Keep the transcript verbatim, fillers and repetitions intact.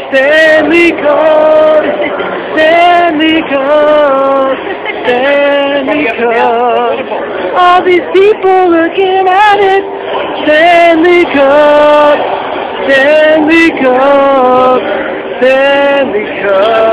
Stanley Cup, Stanley Cup, Stanley Cup. All these people looking at it. Stanley Cup, Stanley Cup, Stanley Cup.